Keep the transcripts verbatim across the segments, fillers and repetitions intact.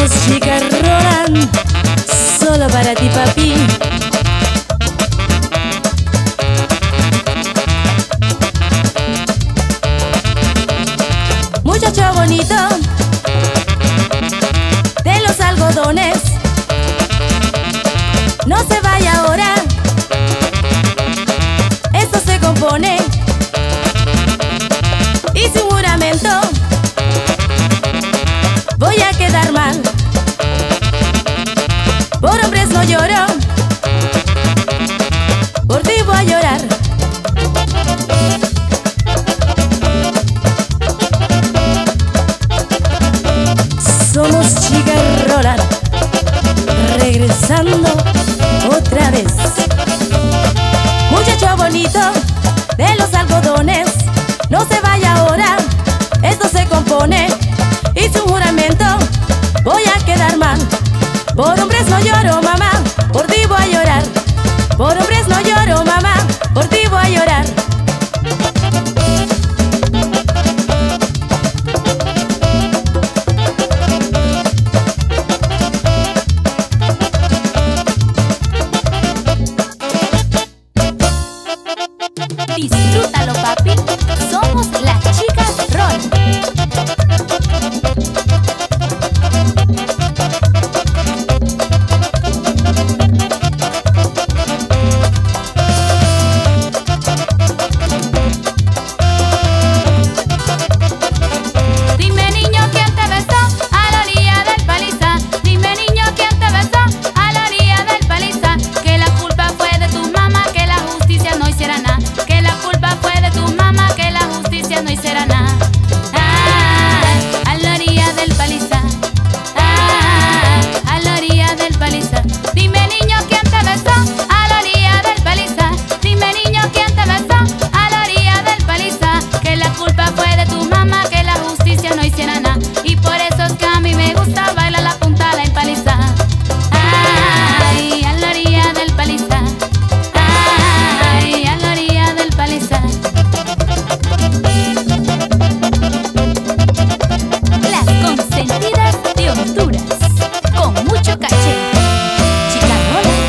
Somos chicas Roland, solo para ti, papi. Muchacho bonito de los algodones, no se vaya ahora, esto se compone. Hice un juramento, voy a quedar mal. Por hombres no lloro, por ti voy a llorar. Somos chicas Roland, regresando otra vez. Muchacho bonito de los algodones, no se vaya ahora, esto se compone. Hice un juramento, voy a quedar mal. Por hombres no lloro, mamá, por ti voy a llorar. Por hombres no lloro, mamá, por ti voy a llorar. Disfrútalo, papi. Somos las chicas Roland. Dime niño quién te besó a la orilla del paliza. Dime niño quién te besó a la orilla del paliza. Que la culpa fue de tu mamá, que la justicia no hiciera nada. Que la culpa fue de tu mamá, que la justicia no hiciera nada. Ah, a la orilla del paliza. Ah, a la orilla del paliza. Dime niño quién te besó a la orilla del paliza. Dime niño quién te besó a la orilla del paliza. Que la culpa fue de tu mamá, que la justicia no hiciera nada. Y por eso es que a mí me gusta bailar la punta la paliza. Ay, a la orilla del paliza. Ay, a la orilla del paliza. Las consentidas de Honduras, con mucho caché. Chica Roland.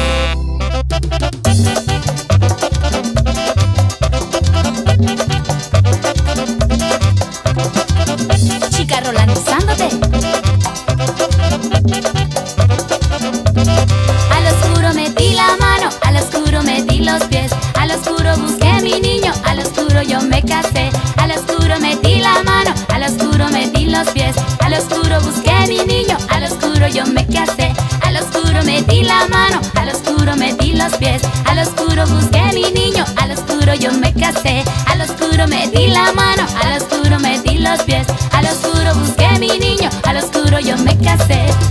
Chica Rolandizándote. Al oscuro metí la mano, al oscuro metí los pies. Al oscuro busqué mi niño, al oscuro yo me casé. Al oscuro metí la mano, al oscuro metí los pies. Al oscuro busqué mi niño, al oscuro yo me casé. Al oscuro metí la mano, al oscuro metí los pies. Al oscuro busqué mi niño, al oscuro yo me casé. Al oscuro metí la mano, al oscuro metí los pies. Al oscuro busqué mi niño, al oscuro yo me casé.